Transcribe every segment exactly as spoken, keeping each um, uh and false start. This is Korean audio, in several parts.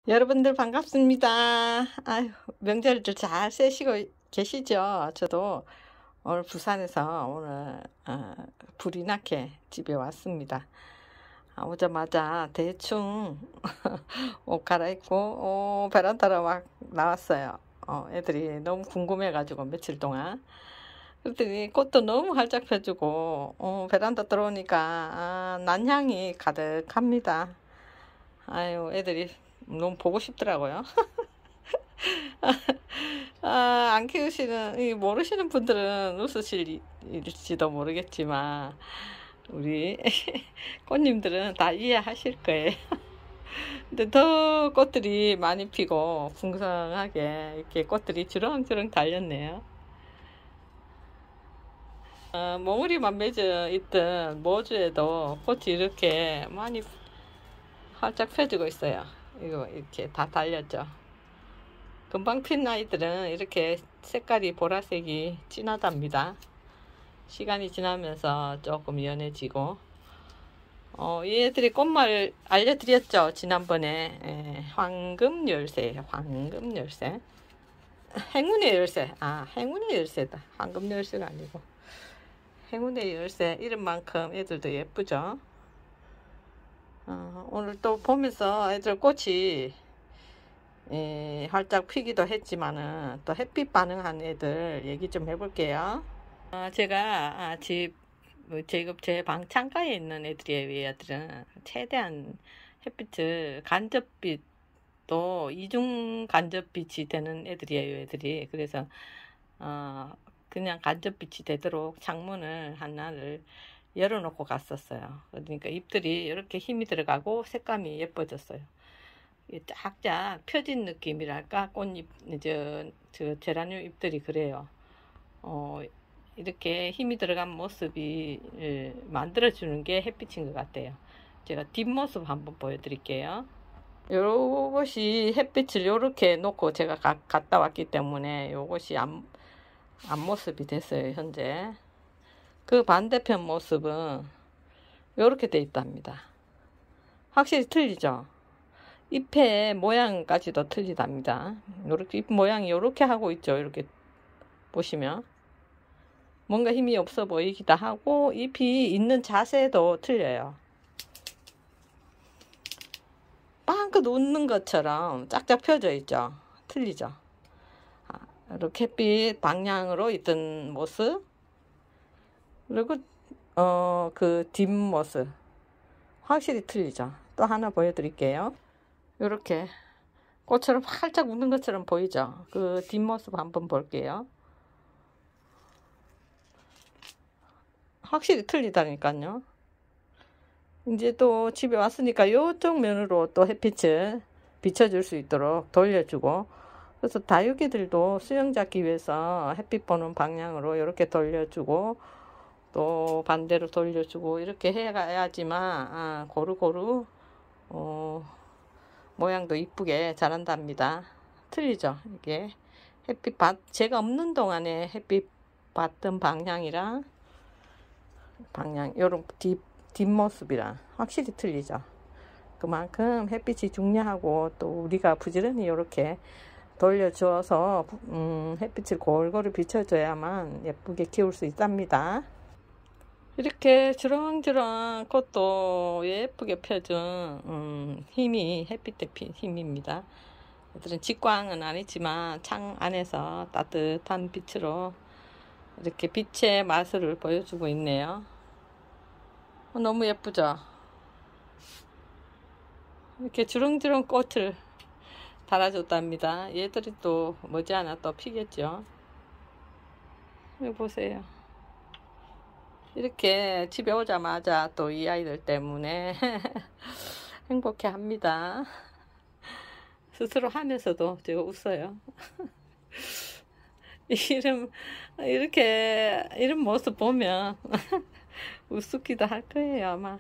여러분들 반갑습니다. 아유, 명절들 잘 쐬시고 계시죠? 저도 오늘 부산에서 오늘 어, 불이 나게 집에 왔습니다. 아, 오자마자 대충 옷 갈아입고 어, 베란다로 막 나왔어요. 어, 애들이 너무 궁금해가지고 며칠 동안. 그랬더니 꽃도 너무 활짝 펴주고 어, 베란다 들어오니까 아, 난향이 가득합니다. 아유, 애들이 너무 보고 싶더라고요. 아, 안 키우시는, 이 모르시는 분들은 웃으실지도 모르겠지만, 우리 꽃님들은 다 이해하실 거예요. 근데 더 꽃들이 많이 피고 풍성하게 이렇게 꽃들이 주렁주렁 달렸네요. 어, 몽우리만 맺어 있던 모주에도 꽃이 이렇게 많이 활짝 펴지고 있어요. 이거 이렇게 다 달렸죠. 금방 핀 아이들은 이렇게 색깔이 보라색이 진하답니다. 시간이 지나면서 조금 연해지고 어, 얘들이 꽃말 알려드렸죠. 지난번에 에, 황금 열쇠, 황금 열쇠, 행운의 열쇠. 아, 행운의 열쇠다. 황금 열쇠가 아니고 행운의 열쇠. 이름만큼 애들도 예쁘죠. 어, 오늘 또 보면서 애들 꽃이 에, 활짝 피기도 했지만은 또 햇빛 반응한 애들 얘기 좀 해볼게요. 어, 제가 아, 집, 제, 제 방 창가에 있는 애들이에요. 이 애들은 최대한 햇빛을 간접빛도 이중 간접빛이 되는 애들이에요. 애들이 그래서 어, 그냥 간접빛이 되도록 창문을 하나를 열어놓고 갔었어요. 그러니까 잎들이 이렇게 힘이 들어가고 색감이 예뻐졌어요. 쫙쫙 펴진 느낌이랄까. 꽃잎, 저, 저 제라늄 잎들이 그래요. 어, 이렇게 힘이 들어간 모습이 만들어주는 게 햇빛인 것 같아요. 제가 뒷모습 한번 보여드릴게요. 요것이 햇빛을 요렇게 놓고 제가 가, 갔다 왔기 때문에 요것이 앞, 앞모습이 됐어요. 현재 그 반대편 모습은 요렇게 돼 있답니다. 확실히 틀리죠. 잎의 모양까지도 틀리답니다. 요렇게 잎 모양이 요렇게 하고 있죠. 이렇게 보시면 뭔가 힘이 없어 보이기도 하고 잎이 있는 자세도 틀려요. 빵긋 웃는 것처럼 짝짝 펴져 있죠. 틀리죠. 이렇게 햇빛 방향으로 있던 모습, 그리고 어, 그 뒷모습 확실히 틀리죠. 또 하나 보여드릴게요. 이렇게 꽃처럼 활짝 웃는 것처럼 보이죠. 그 뒷모습 한번 볼게요. 확실히 틀리다니까요. 이제 또 집에 왔으니까 이쪽 면으로 또 햇빛을 비춰줄 수 있도록 돌려주고, 그래서 다육이들도 수영 잡기 위해서 햇빛 보는 방향으로 이렇게 돌려주고 또 반대로 돌려주고 이렇게 해가야지만 아, 고루고루 어, 모양도 이쁘게 자란답니다. 틀리죠. 이게 햇빛 받 제가 없는 동안에 햇빛 받던 방향이랑 방향 요런 뒷, 뒷모습이랑 확실히 틀리죠. 그만큼 햇빛이 중요하고 또 우리가 부지런히 이렇게 돌려주어서 음, 햇빛을 골고루 비춰줘야만 예쁘게 키울 수 있답니다. 이렇게 주렁주렁 꽃도 예쁘게 펴준 음, 힘이 햇빛에 핀 힘입니다. 애들은 직광은 아니지만 창 안에서 따뜻한 빛으로 이렇게 빛의 마술을 보여주고 있네요. 어, 너무 예쁘죠? 이렇게 주렁주렁 꽃을 달아줬답니다. 얘들이 또 머지않아 또 피겠죠. 여기 보세요. 이렇게 집에 오자마자 또 이 아이들 때문에 행복해 합니다. 스스로 하면서도 제가 웃어요. 이름, 이렇게, 이런 모습 보면 우습기도 할 거예요, 아마.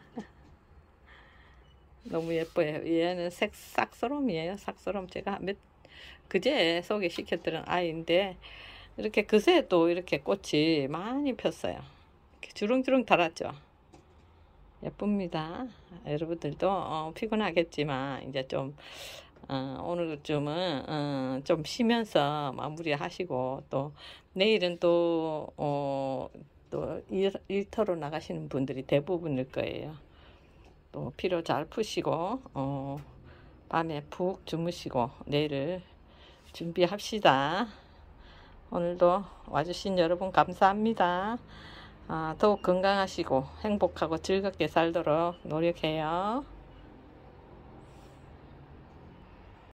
너무 예뻐요. 얘는 색, 싹소롬이에요. 싹소롬. 제가 몇, 그제 소개시켜드린 아이인데, 이렇게 그새 또 이렇게 꽃이 많이 폈어요. 이렇게 주렁주렁 달았죠. 예쁩니다. 여러분들도 어, 피곤하겠지만, 이제 좀, 어, 오늘쯤은 어, 좀 쉬면서 마무리하시고 또 내일은 또, 어, 또 일, 일터로 나가시는 분들이 대부분일 거예요. 또 피로 잘 푸시고 어, 밤에 푹 주무시고 내일을 준비합시다. 오늘도 와주신 여러분 감사합니다. 아, 더욱 건강하시고 행복하고 즐겁게 살도록 노력해요.